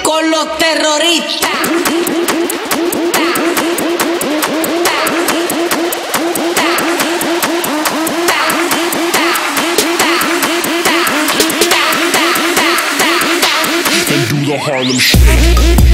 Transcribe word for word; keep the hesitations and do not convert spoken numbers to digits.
con los terroristas. And do the Harlem Shake.